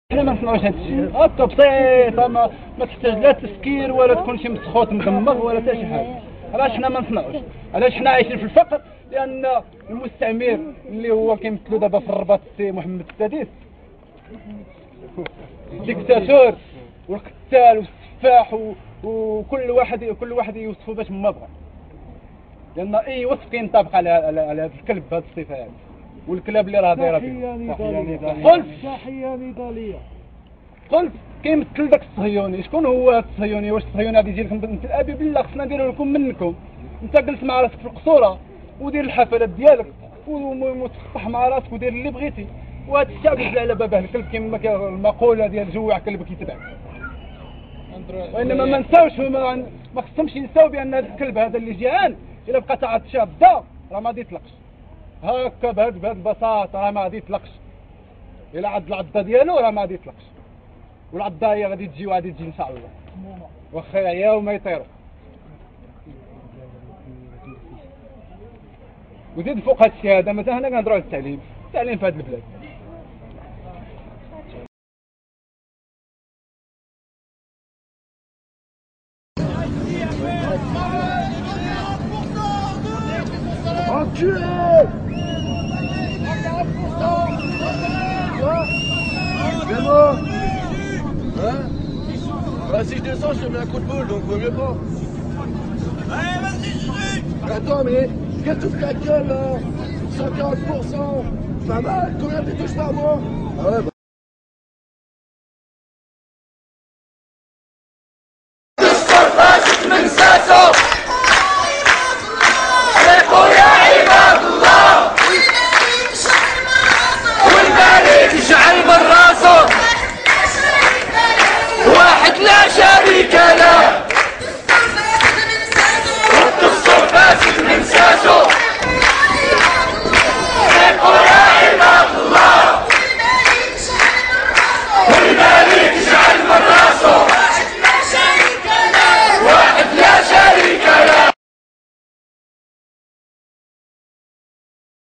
حنا ما نصنعوش هذا الشيء، هكا بسيطه ما تحتاج لا تسكير ولا تكون شي مسخوط مدمغ ولا حتى شي حاجه. علاش حنا ما نصنعوش؟ علاش حنا عايشين في الفقر؟ لان المستعمر اللي هو كيمثلو دابا في الرباط السي محمد السادس ديكتاتور والقتال والسفاح وكل واحد يوصفه باش ما بغى، لان اي وصف كينطبق على هذا الكلب بهذه الصفه هذه والكلاب اللي راه دايره فيه. تحيه نضاليه. قلت كيمثل داك الصهيوني. شكون هو هذا الصهيوني؟ واش الصهيوني غادي يجي لكم بنت الابي؟ بالله خصنا نديرو لكم منكم. انت جلس مع راسك في القصوره ودير الحفلات ديالك وتصفح مع راسك ودير اللي بغيتي، وهذا الشعب يجي على بابه الكلب كما المقوله ديال جوع كلبك يتبعك. وانما ما نساوش ما خصهمش ينساو بان هذا الكلب هذا اللي جيعان الا بقى تعطشى بدا راه ما غادي يطلقش هكا بهذه البساطه، راه ما غادي يطلقش. الا عض العضه ديالو راه ما غادي يطلقش، والعضه هي غادي تجي وغادي تجي ان شاء الله واخا يعياو وما يطيروا. وزيد فوق هذا الشيء هذا مثلا حنا كنهضروا على التعليم في هذه البلاد. Bah si je descends, je te mets un coup de boule, donc vaut mieux pas. Allez, vas-y, Juju! Attends, mais qu'est-ce que tu fais ta gueule là? 140%, pas mal, combien tu touches par mois? Ah ouais, bah...